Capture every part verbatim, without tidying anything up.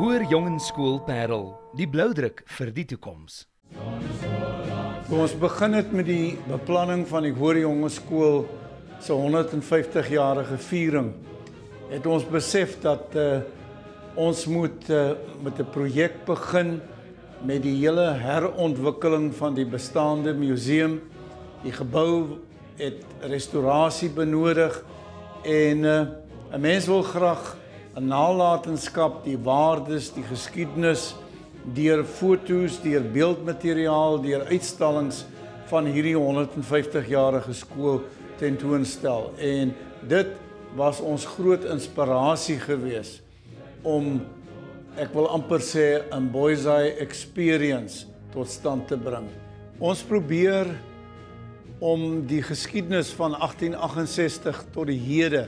Hoër Jongensskool Parel, die bloudruk vir die toekoms. Toe ons begin het met die beplanning van die Hoër Jongensskool se honderdvyftig-jarige viering, het ons besef dat uh, ons moet uh, met 'n projek begin met die hele herontwikkeling van die bestaande museum. Die gebou het restaurasie benodig en uh, 'n mens wil graag 'n nalatenskap, die waardes, die geskiedenis, deur foto's, deur beeldmateriaal, deur uitstallings van hierdie honderdvyftig-jarige skool tentoonstel. En dit was ons groot inspirasie gewees om, ek wil amper sê, 'n boys eye experience tot stand te bring. Ons probeer om die geskiedenis van agtien agt-en-sestig tot die hede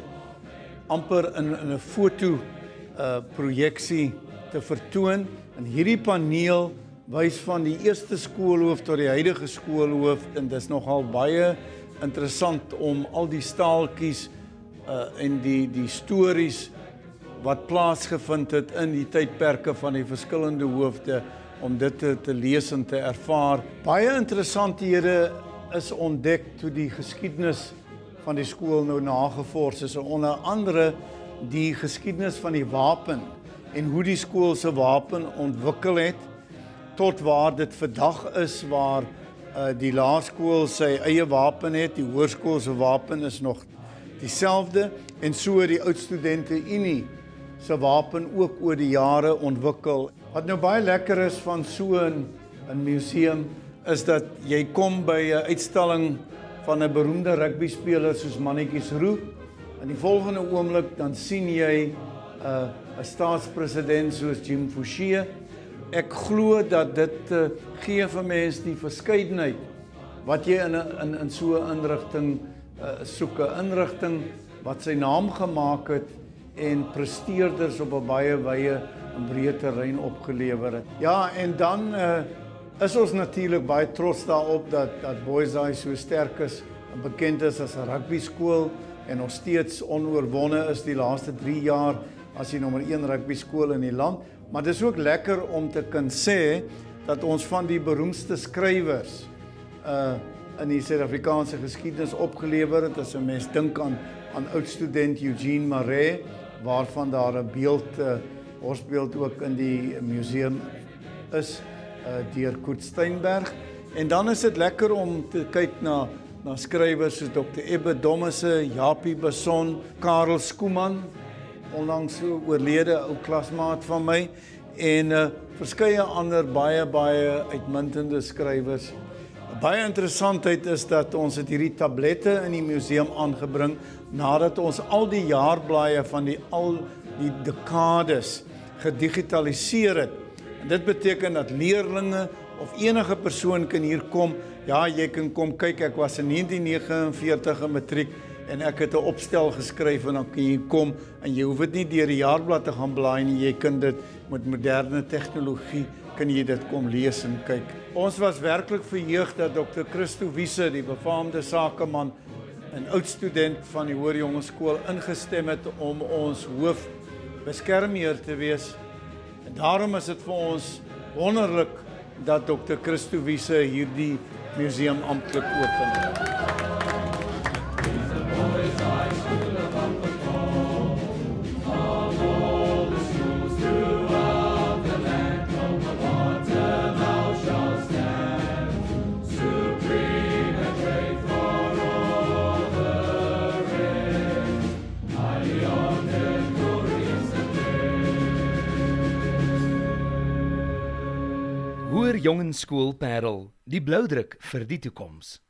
amper in, in 'n foto uh, projeksie te vertoon. En hierdie paneel wys van die eerste skoolhoof tot die huidige skoolhoof, en dis nogal baie interessant om al die staaltjies uh, en die, die stories wat plaasgevind het in die tydperke van die verskillende hoofde, om dit te, te lees en te ervaar. Baie interessanthede is ontdek toe die geskiedenis van die skool nou nagevors is, onder andere die geskiedenis van die wapen en hoe die skool se wapen ontwikkel het tot waar dit vandag is, waar uh, die laerskool sy eie wapen het, die hoërskool se wapen is nog dieselfde, en so die oudstudente Unie se wapen ook oor die jare ontwikkel. Wat nou baie lekker is van so 'n 'n museum is dat jy kom by 'n uitstalling van 'n beroemde rugbyspeler soos Mannetjies Roux. In die volgende oomblik dan sien jy 'n uh, 'n staatspresident soos Jim Fouché. Ek glo dat dit uh, gee vir mense die verskeidenheid wat jy in 'n in, in so 'n inrigting uh, soek, 'n inrigting wat sy naam gemaak het en presteerders op 'n baie wye en breë terrein opgelewer het. Ja, en dan uh, is ons natuurlik baie trots daarop dat dat Boys Eye so sterk is en bekend is as 'n rugbyskool en nog steeds onoorwonne is die laaste drie jaar as die nommer een rugbyskool in die land. Maar dit is ook lekker om te kan sê dat ons van die beroemdste skrywers uh in die Suid-Afrikaanse geskiedenis opgelewer het. As 'n mens dink aan aan oudstudent Eugene Marais, waarvan daar 'n beeld, uh, borstbeeld ook in die museum is, uh, deur Koet Steinberg. En dan is dit lekker om te kyk na na skrywers soos dokter Ebbe Dommese, Japie Besson, Karel Skuman, onlangs oorlede ou klasmaat van my, en uh, verskeie ander baie baie uitmuntende skrywers. Baie interessantheid is dat ons het hierdie tablette in die museum aangebring nadat ons al die jaarblaaie van die al die dekades gedigitaliseer het. En dit beteken dat leerlinge of enige persoon kan hier kom. Ja, jy kan kom kyk, ek was in negentien negenenveertig in matriek en ek het 'n opstel geskryf, en dan kan jy kom en jy hoef dit nie deur die jaarblad te gaan blaai nie, jy kan dit met moderne tegnologie kan jy dit kom lees en kyk. Ons was werklik verheug dat dokter Christo Wiese, die befaamde sakeman en oudstudent van die Hoër Jongensskool, ingestem het om ons hoofbeskermheer te wees. En daarom is dit vir ons wonderlik dat dokter Christo Wiese hierdie museum amptelik open. Hoër Jongensskool Parel, die bloudruk vir die toekoms.